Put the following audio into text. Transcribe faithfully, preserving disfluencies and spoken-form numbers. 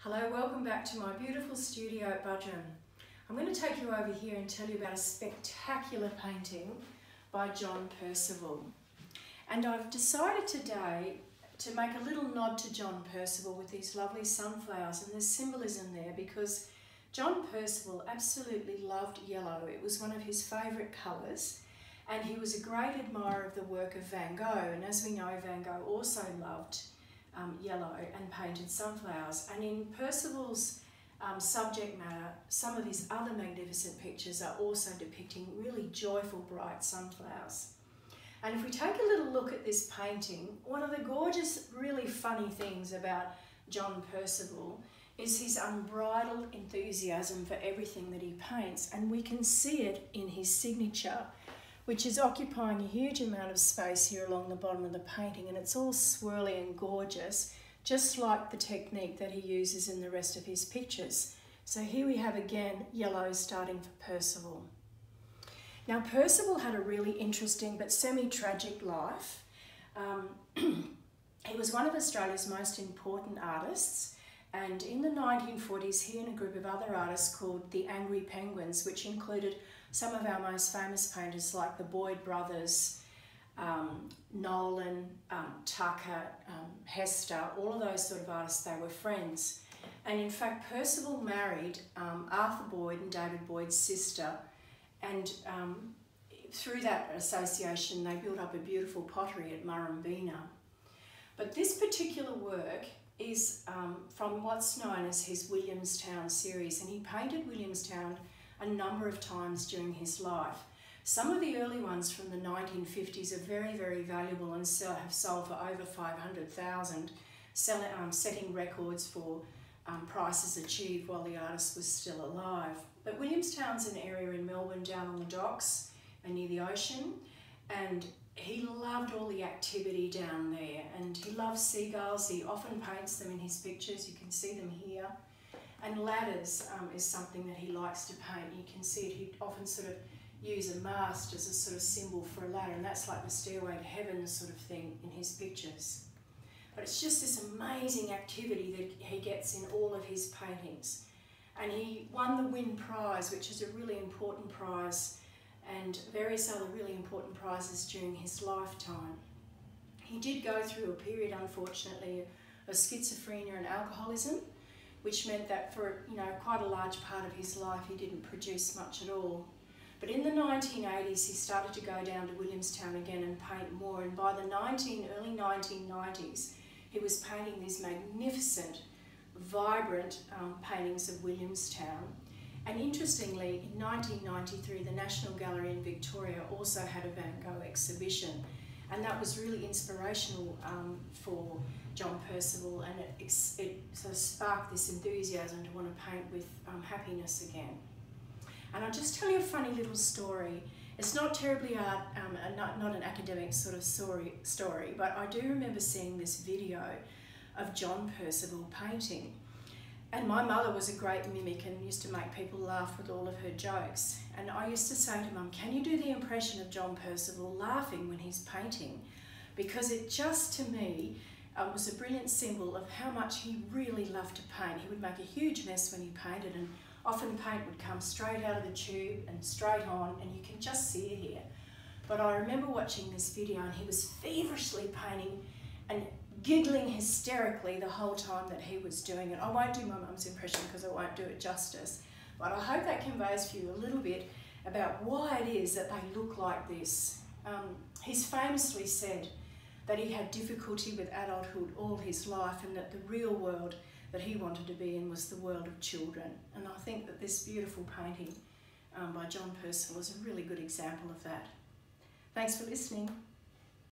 Hello, welcome back to my beautiful studio at Budrum. I'm going to take you over here and tell you about a spectacular painting by John Percival. And I've decided today to make a little nod to John Percival with these lovely sunflowers, and there's symbolism there because John Percival absolutely loved yellow. It was one of his favourite colours, and he was a great admirer of the work of Van Gogh, and as we know, Van Gogh also loved Um, yellow and painted sunflowers. And in Percival's um, subject matter, some of his other magnificent pictures are also depicting really joyful, bright sunflowers. And if we take a little look at this painting, one of the gorgeous, really funny things about John Percival is his unbridled enthusiasm for everything that he paints, and we can see it in his signature, which is occupying a huge amount of space here along the bottom of the painting, and it's all swirly and gorgeous, just like the technique that he uses in the rest of his pictures. So here we have again yellow starting for Percival. Now Percival had a really interesting but semi-tragic life. Um, he was one of Australia's most important artists, and in the nineteen forties he and a group of other artists called the Angry Penguins, which included some of our most famous painters like the Boyd brothers, um, Nolan, um, Tucker, um, Hester, all of those sort of artists, they were friends. And in fact, Percival married um, Arthur Boyd and David Boyd's sister, and um, through that association they built up a beautiful pottery at Murrumbeena. But this particular work is um, from what's known as his Williamstown series, and he painted Williamstown a number of times during his life. Some of the early ones from the nineteen fifties are very, very valuable and sell, have sold for over five hundred thousand, um, setting records for um, prices achieved while the artist was still alive. But Williamstown's an area in Melbourne down on the docks and near the ocean, and he loved all the activity down there, and he loves seagulls. He often paints them in his pictures. You can see them here. And ladders um, is something that he likes to paint. You can see it, he'd often sort of use a mast as a sort of symbol for a ladder, and that's like the Stairway to Heaven sort of thing in his pictures. But it's just this amazing activity that he gets in all of his paintings. And he won the Wynne Prize, which is a really important prize, and various other really important prizes during his lifetime. He did go through a period, unfortunately, of schizophrenia and alcoholism, which meant that for you know quite a large part of his life he didn't produce much at all. But in the nineteen eighties he started to go down to Williamstown again and paint more, and by the nineteen, early nineteen nineties he was painting these magnificent, vibrant um, paintings of Williamstown. And interestingly, in nineteen ninety-three the National Gallery in Victoria also had a Van Gogh exhibition, and that was really inspirational um, for John Percival, and it, it sort of sparked this enthusiasm to want to paint with um, happiness again. And I'll just tell you a funny little story. It's not terribly art, um, a, not, not an academic sort of story, story, but I do remember seeing this video of John Percival painting. And my mother was a great mimic and used to make people laugh with all of her jokes. And I used to say to Mum, can you do the impression of John Percival laughing when he's painting? Because it just, to me, uh, was a brilliant symbol of how much he really loved to paint. He would make a huge mess when he painted, and often paint would come straight out of the tube and straight on, and you can just see it here. But I remember watching this video, and he was feverishly painting and giggling hysterically the whole time that he was doing it. I won't do my mum's impression because I won't do it justice, but I hope that conveys for you a little bit about why it is that they look like this. Um, he's famously said that he had difficulty with adulthood all his life, and that the real world that he wanted to be in was the world of children. And I think that this beautiful painting um, by John Percival is a really good example of that. Thanks for listening.